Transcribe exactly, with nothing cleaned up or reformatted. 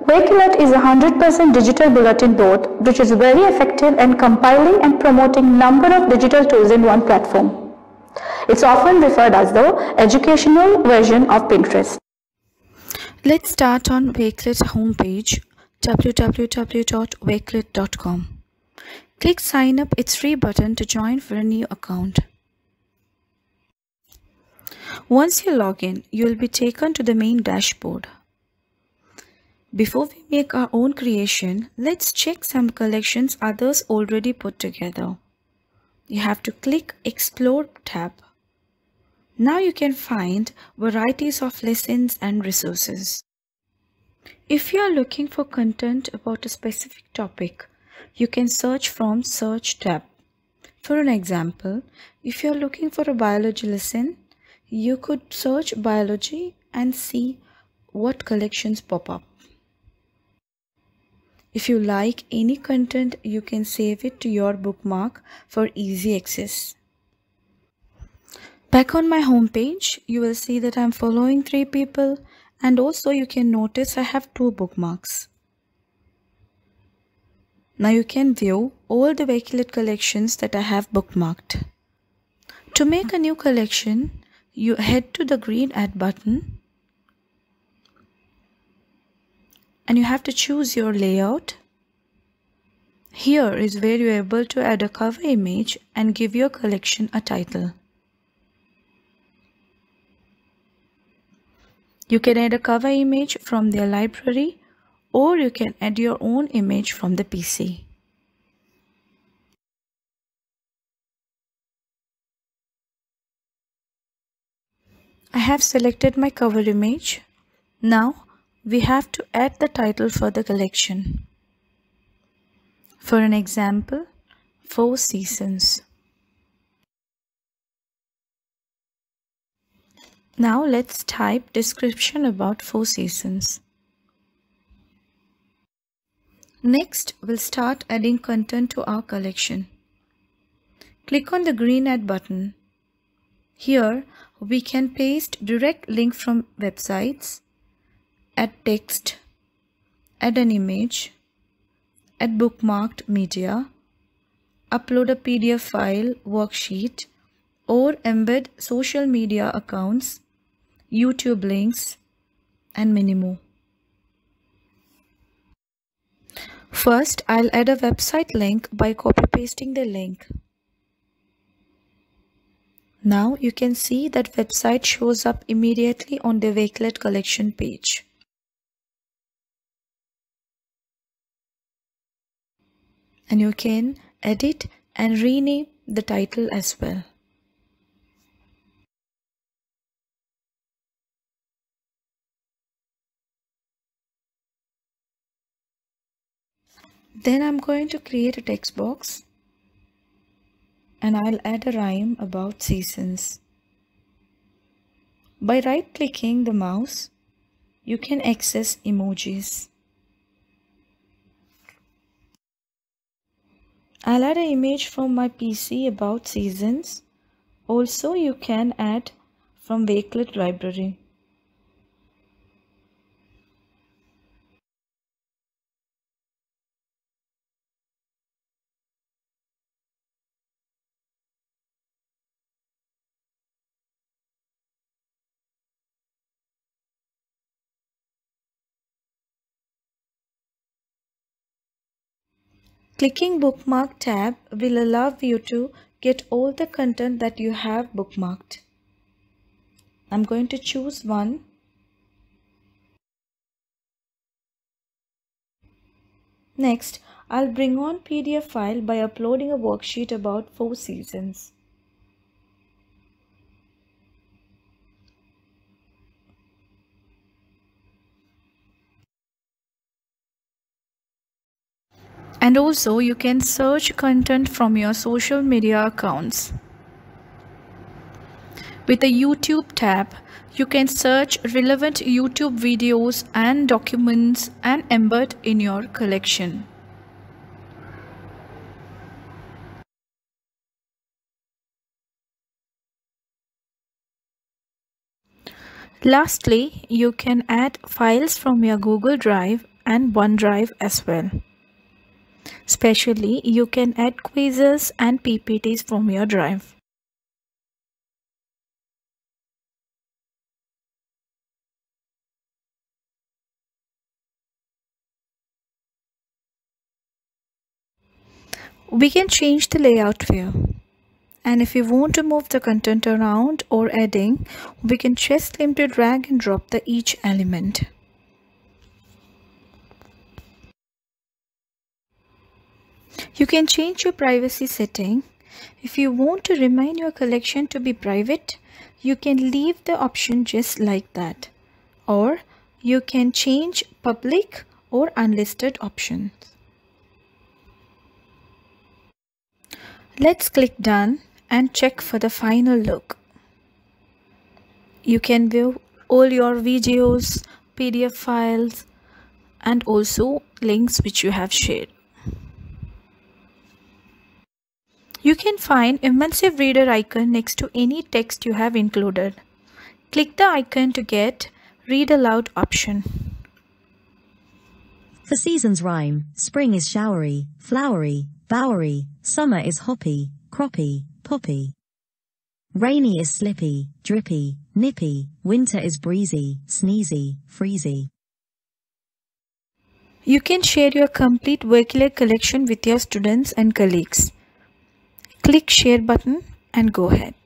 Wakelet is a one hundred percent digital bulletin board which is very effective in compiling and promoting number of digital tools in one platform. It's often referred as the educational version of Pinterest. Let's start on Wakelet's homepage, w w w dot wakelet dot com. Click Sign Up, it's free button to join for a new account. Once you log in, you will be taken to the main dashboard. Before we make our own creation, let's check some collections others already put together. You have to click Explore tab. Now you can find varieties of lessons and resources. If you are looking for content about a specific topic, you can search from Search tab. For an example, if you are looking for a biology lesson, you could search biology and see what collections pop up. If you like any content, you can save it to your bookmark for easy access. Back on my homepage, you will see that I'm following three people, and also you can notice I have two bookmarks. Now you can view all the Wakelet collections that I have bookmarked. To make a new collection, you head to the green Add button and you have to choose your layout. Here is where you're able to add a cover image and give your collection a title. You can add a cover image from their library, or you can add your own image from the P C. I have selected my cover image. Now we have to add the title for the collection. For an example, Four Seasons. Now let's type description about Four Seasons. Next, we'll start adding content to our collection. Click on the green Add button. Here, we can paste direct link from websites, add text, add an image, add bookmarked media, upload a P D F file, worksheet, or embed social media accounts, YouTube links, and many more. First, I'll add a website link by copy-pasting the link. Now you can see that website shows up immediately on the Wakelet collection page. And you can edit and rename the title as well. Then I'm going to create a text box and I'll add a rhyme about seasons. By right-clicking the mouse, you can access emojis. I'll add an image from my P C about seasons. Also, you can add from Wakelet library. Clicking Bookmark tab will allow you to get all the content that you have bookmarked. I'm going to choose one. Next, I'll bring on P D F file by uploading a worksheet about Four Seasons. And also you can search content from your social media accounts. With the YouTube tab, you can search relevant YouTube videos and documents and embed in your collection. Lastly, you can add files from your Google Drive and OneDrive as well. Especially, you can add quizzes and P P Ts from your drive. We can change the layout view. And if you want to move the content around or adding, we can just simply drag and drop the each element. You can change your privacy setting. If you want to remain your collection to be private, you can leave the option just like that. Or you can change public or unlisted options. Let's click done and check for the final look. You can view all your videos, P D F files, and also links which you have shared. You can find Immersive Reader icon next to any text you have included. Click the icon to get Read Aloud option. The seasons rhyme. Spring is showery, flowery, bowery. Summer is hoppy, croppy, poppy. Rainy is slippy, drippy, nippy. Winter is breezy, sneezy, freezy. You can share your complete Wakelet collection with your students and colleagues. Click share button and go ahead.